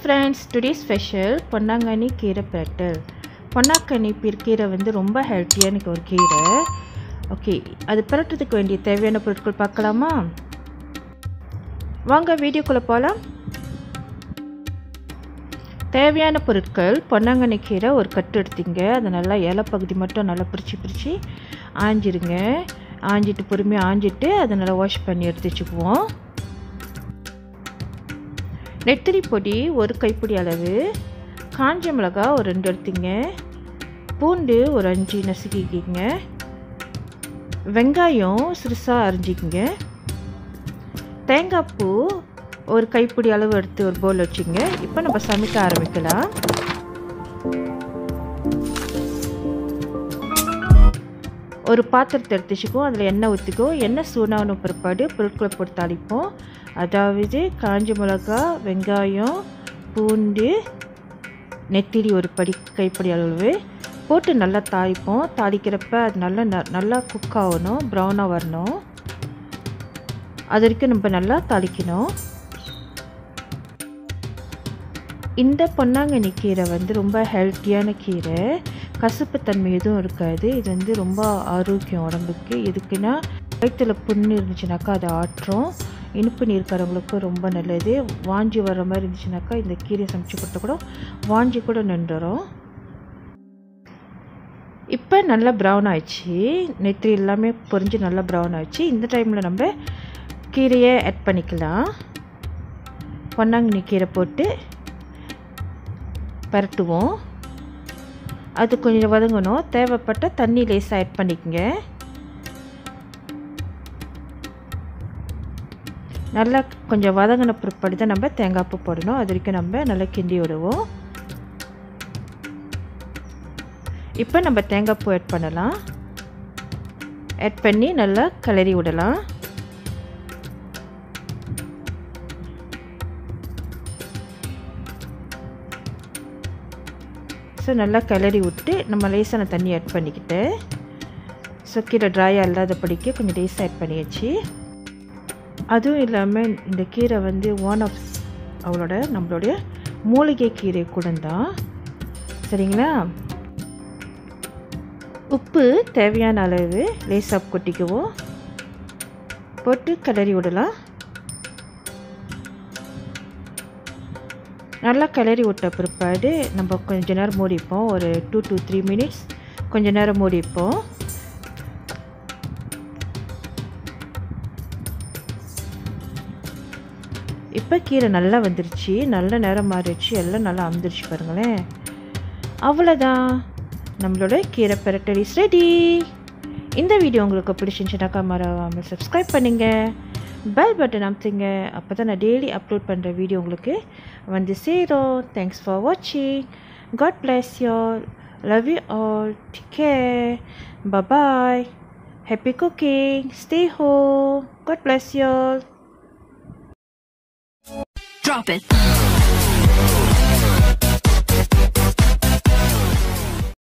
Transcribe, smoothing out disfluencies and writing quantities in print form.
friends, today's special Ponnanganni Keerai Piratal. Ponnanganni கீரை வந்து ரொம்ப ஹெல்த்தியான ஒரு கீரை. ஓகே, அது பரட்டுறதுக்கு வேண்டிய தேவையான பொருட்கள் பார்க்கலாமா? வாங்க வீடியோக்குள்ள போலாம். தேவையான பொருட்கள்: பொன்னாங்கண்ணி கீரை ஒரு கட்டு எடுத்தீங்க. அது நல்லா இலை பகுதி மட்டும் நல்லா பிரித்து ஆஞ்சிருங்க. ஆஞ்சிட்டு பொறுமையாக ஆஞ்சிட்டு அதை நல்லா வாஷ் பண்ணி எடுத்து வச்சுக்குவோம். நெத்திரி பொடி ஒரு கைப்பிடி அளவு, காஞ்ச மிளகாய் ஒரு 2 எடுத்துங்க, பூண்டு ஒரு 5 நசுக்கிக்கிங்க, வெங்காயம் சிறுசாக அரிஞ்சிக்கிங்க, தேங்காய் பூ ஒரு கைப்பிடி அளவு எடுத்து ஒரு பவுல் வச்சுங்க. இப்போ நம்ம சமைக்க ஆரம்பிக்கலாம். ஒரு பாத்திரத்தை எடுத்துச்சுக்குவோம். அதில் எண்ணெய் ஊற்றிக்குவோம். எண்ணெய் சூடான பிற்பாடு பொருட்களை போட்டு தாளிப்போம். அதாவது காஞ்ச மிளகாய், வெங்காயம், பூண்டு, நெத்திரி ஒரு கைப்பிடி அளவு போட்டு நல்லா தாளிப்போம். தாளிக்கிறப்ப அது நல்லா குக் ஆகணும், ப்ரௌனாக வரணும். அது வரைக்கும் நம்ம நல்லா தாளிக்கணும். இந்த பொன்னாங்கண்ணி கீரை வந்து ரொம்ப ஹெல்த்தியான கீரை. கசப்பு தன்மை எதுவும் இருக்காது. இது வந்து ரொம்ப ஆரோக்கியம் உடம்புக்கு. எதுக்குன்னா வயிற்றுல புண்ணு இருந்துச்சுனாக்கா அதை ஆற்றும். இனிப்பு நீர்க்காரவங்களுக்கு ரொம்ப நல்லது. வாஞ்சி வர்ற மாதிரி இருந்துச்சுனாக்கா இந்த கீரை சமைச்சு கொடுத்தா கூட வாஞ்சி கூட நின்றுடும். இப்போ நல்லா ப்ரௌன் ஆயிடுச்சு. நெத்திரி எல்லாமே பொரிஞ்சு நல்லா ப்ரௌன் ஆயிடுச்சு. இந்த டைமில் நம்ம கீரையை ஆட் பண்ணிக்கலாம். பொன்னாங்கண்ணி கீரை போட்டு பரட்டுவோம். அது கொஞ்சம் வதங்கணும். தேவைப்பட்ட தண்ணி லேசாக ஆட் பண்ணிக்கங்க. நல்லா கொஞ்சம் வதங்கின பிற்பாடு தான் நம்ம தேங்காய் பூ போடணும். அது வரைக்கும் நம்ம நல்லா கிண்டி விடுவோம். இப்போ நம்ம தேங்காய் பூ ஆட் பண்ணலாம். ஆட் பண்ணி நல்லா கிளறி விடலாம். ஸோ நல்லா கிளறி விட்டு நம்ம லேசான தண்ணி ஆட் பண்ணிக்கிட்டு, ஸோ கீரை ட்ரையாக இல்லாதபடிக்கு கொஞ்சம் லேசாக ஆட் பண்ணியாச்சு. அதுவும் இல்லாமல் இந்த கீரை வந்து ஒன் ஆஃப் நம்மளுடைய மூலிகை கீரை கூட தான். சரிங்களா? உப்பு தேவையான அளவு லேசாக கொட்டிக்குவோம். போட்டு கிளறி விடலாம். நல்லா கிளறி விட்ட பிற்பாடு நம்ம கொஞ்சம் நேரம் மூடிப்போம். ஒரு 2 to 3 minutes கொஞ்சம் நேரம் மூடிப்போம். இப்போ கீரை நல்லா வந்துருச்சு. நல்ல நேரம் மாறிடுச்சு. எல்லாம் நல்லா அமுந்துருச்சு பாருங்களேன். அவ்வளோதான், நம்மளோட கீரை பிரட்டல் இஸ் ரெடி. இந்த வீடியோ உங்களுக்கு பிடிச்சிருந்துச்சுனாக்கா மறக்காமல் சப்ஸ்கிரைப் பண்ணுங்க, பெல் பட்டன் அமுத்துங்க. அப்போ தான் நான் டெய்லி அப்லோட் பண்ணுற வீடியோ உங்களுக்கு வந்து சேரும். தேங்க்ஸ் ஃபார் வாட்சிங். God bless you all. Love you all. Take care. Bye. Happy cooking. Stay home. God bless you all. Drop it.